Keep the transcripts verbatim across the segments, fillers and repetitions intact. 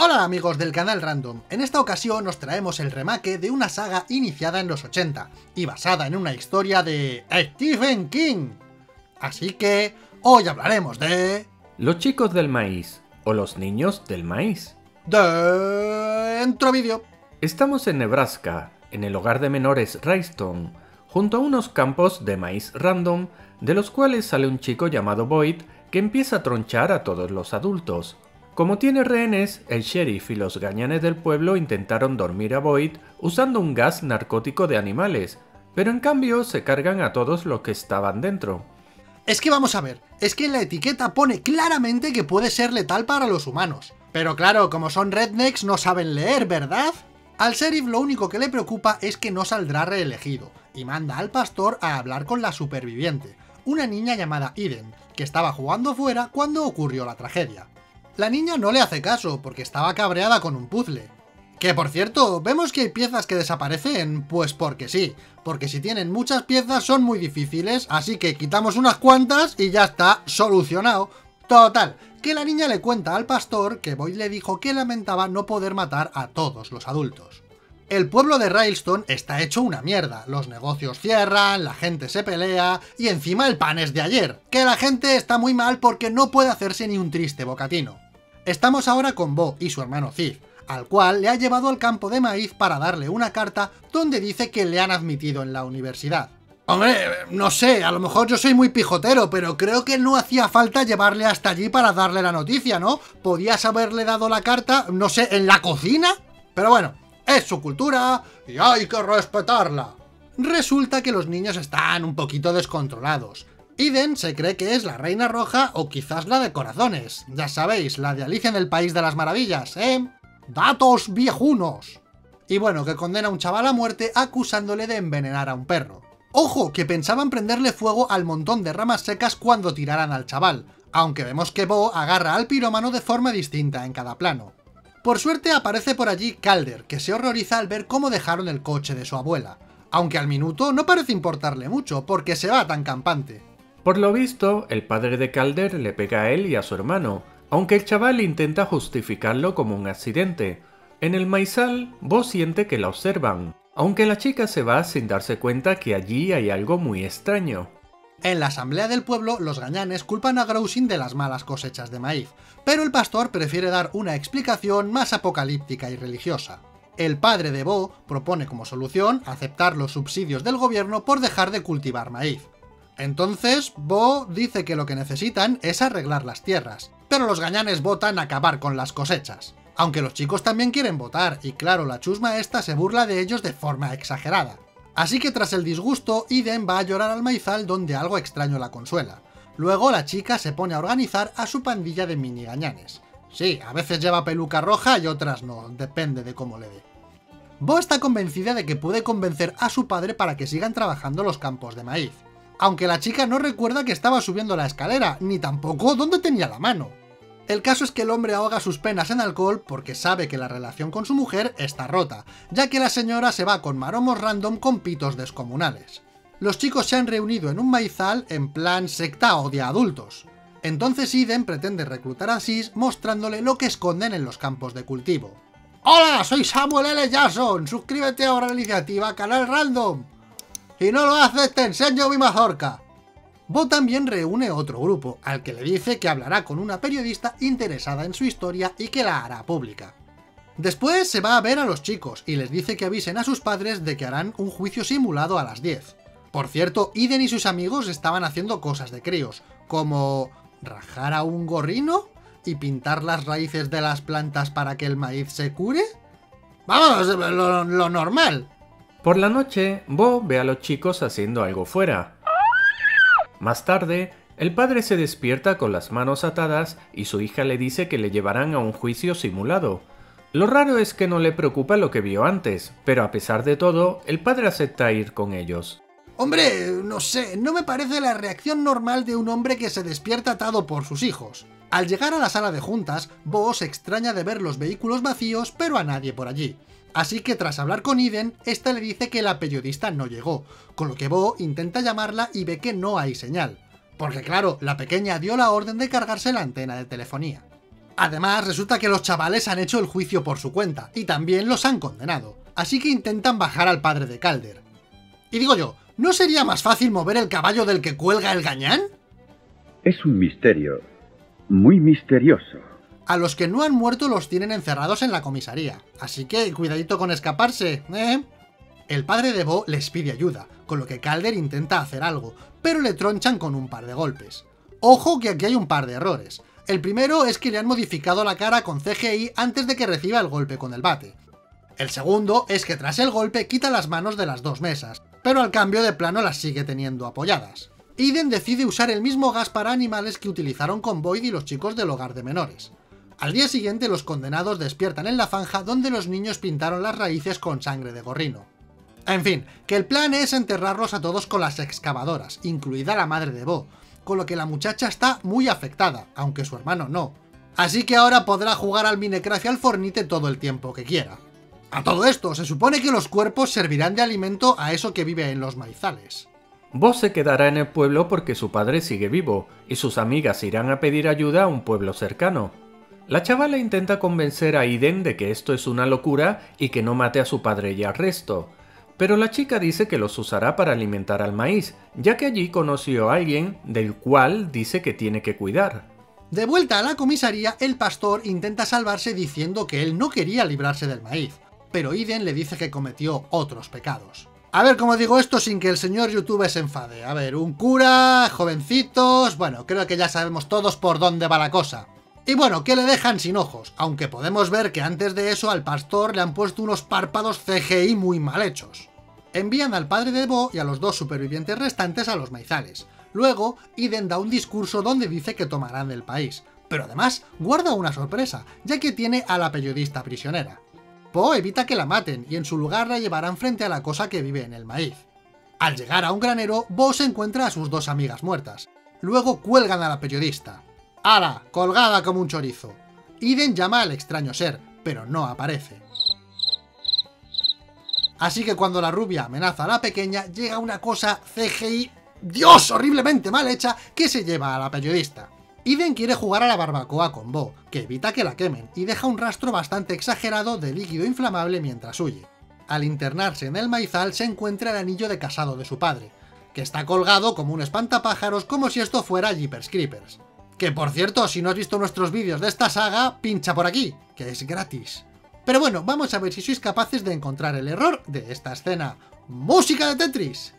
Hola amigos del canal Random, en esta ocasión os traemos el remake de una saga iniciada en los ochenta y basada en una historia de Stephen King. Así que hoy hablaremos de... Los chicos del maíz, o los niños del maíz. Dentro vídeo. Estamos en Nebraska, en el hogar de menores Rayston, junto a unos campos de maíz random, de los cuales sale un chico llamado Boyd que empieza a tronchar a todos los adultos. Como tiene rehenes, el sheriff y los gañanes del pueblo intentaron dormir a Boyd usando un gas narcótico de animales, pero en cambio se cargan a todos los que estaban dentro. Es que vamos a ver, es que en la etiqueta pone claramente que puede ser letal para los humanos. Pero claro, como son rednecks no saben leer, ¿verdad? Al sheriff lo único que le preocupa es que no saldrá reelegido, y manda al pastor a hablar con la superviviente, una niña llamada Eden, que estaba jugando fuera cuando ocurrió la tragedia. La niña no le hace caso, porque estaba cabreada con un puzzle. Que por cierto, vemos que hay piezas que desaparecen, pues porque sí, porque si tienen muchas piezas son muy difíciles, así que quitamos unas cuantas y ya está, solucionado. Total, que la niña le cuenta al pastor que Boyd le dijo que lamentaba no poder matar a todos los adultos. El pueblo de Rayston está hecho una mierda, los negocios cierran, la gente se pelea, y encima el pan es de ayer, que la gente está muy mal porque no puede hacerse ni un triste bocatino. Estamos ahora con Bo y su hermano Ziv, al cual le ha llevado al campo de maíz para darle una carta donde dice que le han admitido en la universidad. Hombre, no sé, a lo mejor yo soy muy pijotero, pero creo que no hacía falta llevarle hasta allí para darle la noticia, ¿no? Podías haberle dado la carta, no sé, en la cocina, pero bueno, es su cultura y hay que respetarla. Resulta que los niños están un poquito descontrolados. Eden se cree que es la reina roja o quizás la de corazones, ya sabéis, la de Alicia en el País de las Maravillas, ¿eh? ¡Datos viejunos! Y bueno, que condena a un chaval a muerte acusándole de envenenar a un perro. ¡Ojo! Que pensaban prenderle fuego al montón de ramas secas cuando tiraran al chaval, aunque vemos que Bo agarra al pirómano de forma distinta en cada plano. Por suerte aparece por allí Calder, que se horroriza al ver cómo dejaron el coche de su abuela, aunque al minuto no parece importarle mucho, porque se va tan campante. Por lo visto, el padre de Calder le pega a él y a su hermano, aunque el chaval intenta justificarlo como un accidente. En el maizal, Bo siente que la observan, aunque la chica se va sin darse cuenta que allí hay algo muy extraño. En la asamblea del pueblo, los gañanes culpan a Grousing de las malas cosechas de maíz, pero el pastor prefiere dar una explicación más apocalíptica y religiosa. El padre de Bo propone como solución aceptar los subsidios del gobierno por dejar de cultivar maíz. Entonces, Bo dice que lo que necesitan es arreglar las tierras, pero los gañanes votan acabar con las cosechas. Aunque los chicos también quieren votar, y claro, la chusma esta se burla de ellos de forma exagerada. Así que tras el disgusto, Eden va a llorar al maizal donde algo extraño la consuela. Luego la chica se pone a organizar a su pandilla de mini gañanes. Sí, a veces lleva peluca roja y otras no, depende de cómo le dé. Bo está convencida de que puede convencer a su padre para que sigan trabajando los campos de maíz. Aunque la chica no recuerda que estaba subiendo la escalera, ni tampoco dónde tenía la mano. El caso es que el hombre ahoga sus penas en alcohol porque sabe que la relación con su mujer está rota, ya que la señora se va con maromos random con pitos descomunales. Los chicos se han reunido en un maizal en plan secta o de adultos. Entonces Eden pretende reclutar a Sis mostrándole lo que esconden en los campos de cultivo. ¡Hola! Soy Samuel L. Jackson, suscríbete ahora a la iniciativa Canal Random. Si no lo haces, te enseño mi mazorca. Bo también reúne otro grupo, al que le dice que hablará con una periodista interesada en su historia y que la hará pública. Después se va a ver a los chicos y les dice que avisen a sus padres de que harán un juicio simulado a las diez. Por cierto, Eden y sus amigos estaban haciendo cosas de críos, como rajar a un gorrino y pintar las raíces de las plantas para que el maíz se cure. Vamos, lo, lo normal. Por la noche, Bo ve a los chicos haciendo algo fuera. Más tarde, el padre se despierta con las manos atadas y su hija le dice que le llevarán a un juicio simulado. Lo raro es que no le preocupa lo que vio antes, pero a pesar de todo, el padre acepta ir con ellos. Hombre, no sé, no me parece la reacción normal de un hombre que se despierta atado por sus hijos. Al llegar a la sala de juntas, Bo se extraña de ver los vehículos vacíos, pero a nadie por allí. Así que tras hablar con Eden, esta le dice que la periodista no llegó, con lo que Bo intenta llamarla y ve que no hay señal. Porque claro, la pequeña dio la orden de cargarse la antena de telefonía. Además, resulta que los chavales han hecho el juicio por su cuenta, y también los han condenado, así que intentan bajar al padre de Calder. Y digo yo, ¿no sería más fácil mover el caballo del que cuelga el gañán? Es un misterio, muy misterioso. A los que no han muerto los tienen encerrados en la comisaría, así que cuidadito con escaparse, ¿eh? El padre de Bo les pide ayuda, con lo que Calder intenta hacer algo, pero le tronchan con un par de golpes. Ojo que aquí hay un par de errores. El primero es que le han modificado la cara con C G I antes de que reciba el golpe con el bate. El segundo es que tras el golpe quita las manos de las dos mesas, pero al cambio de plano las sigue teniendo apoyadas. Eden decide usar el mismo gas para animales que utilizaron con Boyd y los chicos del hogar de menores. Al día siguiente los condenados despiertan en la zanja donde los niños pintaron las raíces con sangre de gorrino. En fin, que el plan es enterrarlos a todos con las excavadoras, incluida la madre de Bo, con lo que la muchacha está muy afectada, aunque su hermano no. Así que ahora podrá jugar al Minecraft y al Fornite todo el tiempo que quiera. A todo esto, se supone que los cuerpos servirán de alimento a eso que vive en los maizales. Bo se quedará en el pueblo porque su padre sigue vivo, y sus amigas irán a pedir ayuda a un pueblo cercano. La chavala intenta convencer a Eden de que esto es una locura y que no mate a su padre y al resto, pero la chica dice que los usará para alimentar al maíz, ya que allí conoció a alguien del cual dice que tiene que cuidar. De vuelta a la comisaría, el pastor intenta salvarse diciendo que él no quería librarse del maíz, pero Eden le dice que cometió otros pecados. A ver cómo digo esto sin que el señor YouTube se enfade. A ver, un cura, jovencitos... Bueno, creo que ya sabemos todos por dónde va la cosa. Y bueno, que le dejan sin ojos, aunque podemos ver que antes de eso al pastor le han puesto unos párpados C G I muy mal hechos. Envían al padre de Bo y a los dos supervivientes restantes a los maizales. Luego, Eden da un discurso donde dice que tomarán el país, pero además guarda una sorpresa, ya que tiene a la periodista prisionera. Bo evita que la maten y en su lugar la llevarán frente a la cosa que vive en el maíz. Al llegar a un granero, Bo se encuentra a sus dos amigas muertas. Luego cuelgan a la periodista. ¡Hala! Colgada como un chorizo. Eden llama al extraño ser, pero no aparece. Así que cuando la rubia amenaza a la pequeña, llega una cosa C G I, ¡Dios! Horriblemente mal hecha, que se lleva a la periodista. Eden quiere jugar a la barbacoa con Bo, que evita que la quemen, y deja un rastro bastante exagerado de líquido inflamable mientras huye. Al internarse en el maizal se encuentra el anillo de casado de su padre, que está colgado como un espantapájaros como si esto fuera Jeepers Creepers. Que por cierto, si no has visto nuestros vídeos de esta saga, pincha por aquí, que es gratis. Pero bueno, vamos a ver si sois capaces de encontrar el error de esta escena. ¡Música de Tetris!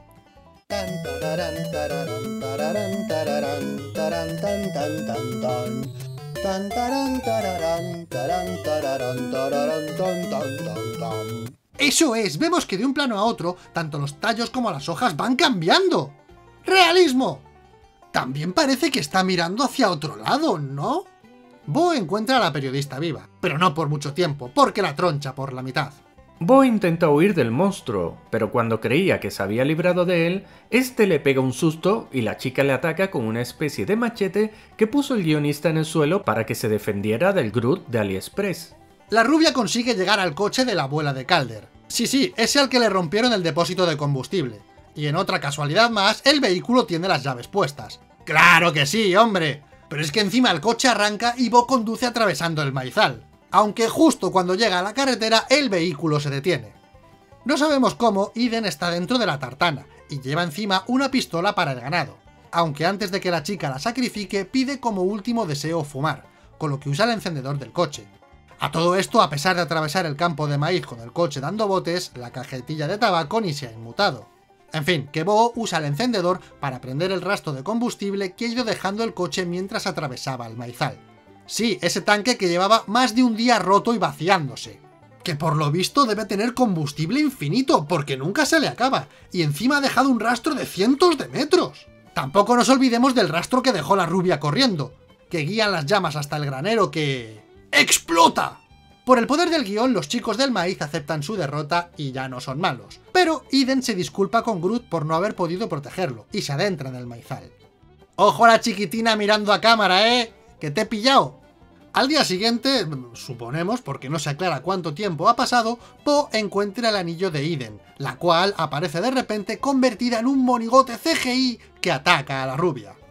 ¡Eso es! Vemos que de un plano a otro, tanto los tallos como las hojas van cambiando. ¡Realismo! También parece que está mirando hacia otro lado, ¿no? Bo encuentra a la periodista viva, pero no por mucho tiempo, porque la troncha por la mitad. Bo intenta huir del monstruo, pero cuando creía que se había librado de él, este le pega un susto y la chica le ataca con una especie de machete que puso el guionista en el suelo para que se defendiera del Groot de AliExpress. La rubia consigue llegar al coche de la abuela de Calder. Sí, sí, ese al que le rompieron el depósito de combustible. Y en otra casualidad más, el vehículo tiene las llaves puestas. ¡Claro que sí, hombre! Pero es que encima el coche arranca y Bo conduce atravesando el maizal. Aunque justo cuando llega a la carretera, el vehículo se detiene. No sabemos cómo, Eden está dentro de la tartana, y lleva encima una pistola para el ganado. Aunque antes de que la chica la sacrifique, pide como último deseo fumar, con lo que usa el encendedor del coche. A todo esto, a pesar de atravesar el campo de maíz con el coche dando botes, la cajetilla de tabaco ni se ha inmutado. En fin, que Bo usa el encendedor para prender el rastro de combustible que ha ido dejando el coche mientras atravesaba el maizal. Sí, ese tanque que llevaba más de un día roto y vaciándose. Que por lo visto debe tener combustible infinito, porque nunca se le acaba, y encima ha dejado un rastro de cientos de metros. Tampoco nos olvidemos del rastro que dejó la rubia corriendo, que guían las llamas hasta el granero que... ¡explota! Por el poder del guión, los chicos del maíz aceptan su derrota y ya no son malos. Pero Eden se disculpa con Groot por no haber podido protegerlo, y se adentra en el maizal. ¡Ojo a la chiquitina mirando a cámara, eh! ¡Que te he pillado! Al día siguiente, suponemos, porque no se aclara cuánto tiempo ha pasado, Bo encuentra el anillo de Eden, la cual aparece de repente convertida en un monigote C G I que ataca a la rubia.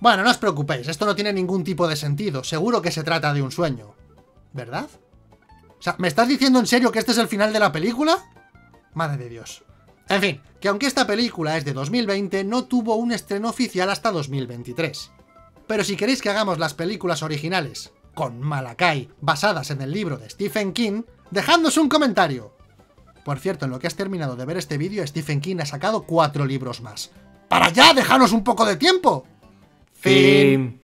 Bueno, no os preocupéis, esto no tiene ningún tipo de sentido, seguro que se trata de un sueño. ¿Verdad? O sea, ¿me estás diciendo en serio que este es el final de la película? Madre de Dios. En fin, que aunque esta película es de dos mil veinte, no tuvo un estreno oficial hasta dos mil veintitrés. Pero si queréis que hagamos las películas originales, con Malakai, basadas en el libro de Stephen King, dejadnos un comentario. Por cierto, en lo que has terminado de ver este vídeo, Stephen King ha sacado cuatro libros más. ¡Para ya! ¡Dejanos un poco de tiempo! Fin.